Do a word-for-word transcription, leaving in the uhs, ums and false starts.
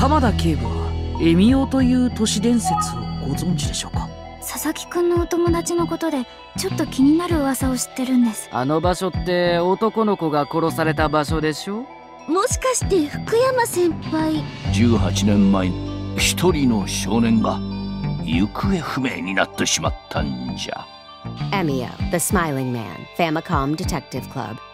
鎌田警部はエミオという都市伝説をご存知でしょうか？ 佐々木くんのお友達のことでちょっと気になる噂を知ってるんです。 あの場所って男の子が殺された場所でしょ？ もしかして福山先輩。 じゅうはちねんまえ一人の少年が行方不明になってしまったんじゃ。 エミオ The Smiling Man Famicom Detective Club